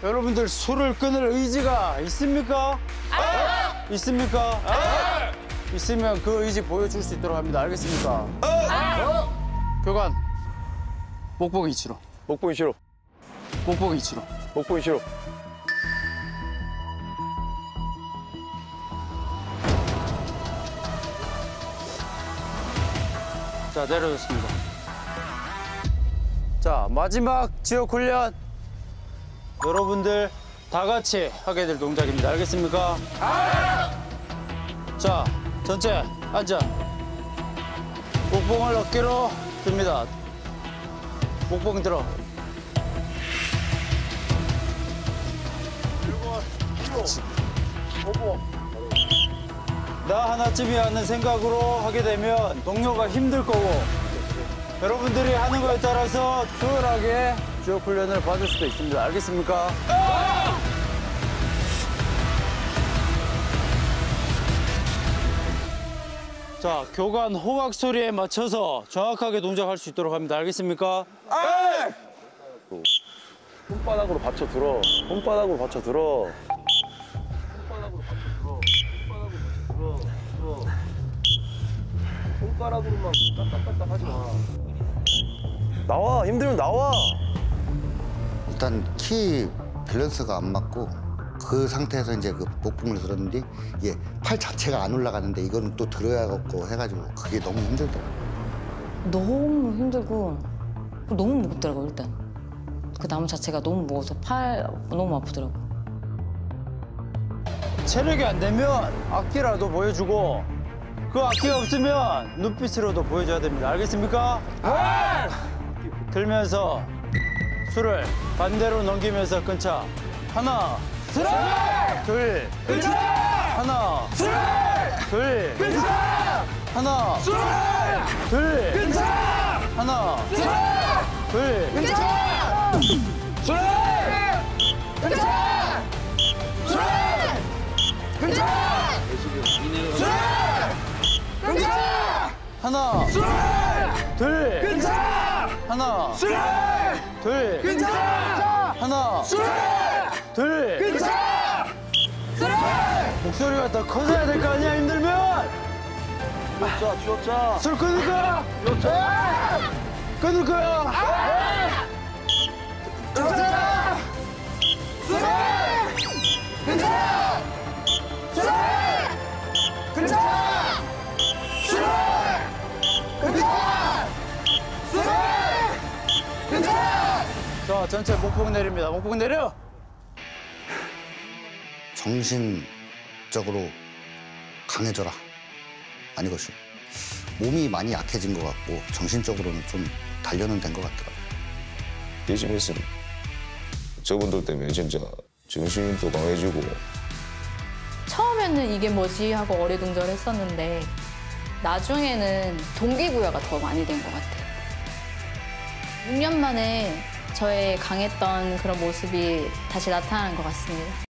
여러분들 술을 끊을 의지가 있습니까? 있습니까? 있으면 그 의지 보여줄 수 있도록 합니다. 알겠습니까? 교관, 목보기 이치로. 목보기 싫어. 목보기 이치로. 목보기 싫어. 자, 내려줬습니다. 자, 마지막 지역 훈련. 여러분들 다 같이 하게 될 동작입니다. 알겠습니까? 자, 전체 앉아. 목봉을 어깨로 듭니다. 목봉 들어. 그렇지. 나 하나쯤이라는 생각으로 하게 되면 동료가 힘들 거고 여러분들이 하는 거에 따라서 수월하게 지역 훈련을 받을 수도 있습니다. 알겠습니까? 자, 교관 호각 소리에 맞춰서 정확하게 동작할 수 있도록 합니다. 알겠습니까? 손바닥으로 받쳐 들어. 손바닥으로 받쳐 들어. 손가락으로만 까딱까딱 하지 마. 나와. 힘들면 나와. 일단 키 밸런스가 안 맞고 그 상태에서 이제 그 목봉을 들었는데 이게 팔 자체가 안 올라가는데 이거는 또 들어야겠고 해가지고 그게 너무 힘들더라고요. 너무 힘들고 너무 무겁더라고요, 일단. 그 나무 자체가 너무 무거워서 팔 너무 아프더라고요. 체력이 안 되면 악기라도 보여주고 그 악기가 없으면 눈빛으로도 보여줘야 됩니다. 알겠습니까? 들면서 술을 반대로 넘기면서 끊자. 하나, 둘, 하나, 둘, 하나, 둘, 하나, 하나, 둘, 하나, 둘, 하나, 둘, 목소리가 더 커져야 될 거 아니야, 힘들면? 쥐었자. 술 끊을 거야? 끊을 거야? 자, 전체 목봉 내립니다. 목봉 내려! 정신적으로 강해져라. 아니 것이 몸이 많이 약해진 것 같고 정신적으로는 좀 단련은 된 것 같더라고요. 열심히 했으면 저분들 때문에 진짜 정신도 강해지고. 처음에는 이게 뭐지 하고 어리둥절했었는데 나중에는 동기부여가 더 많이 된 것 같아요. 6년 만에 저의 강했던 그런 모습이 다시 나타나는 것 같습니다.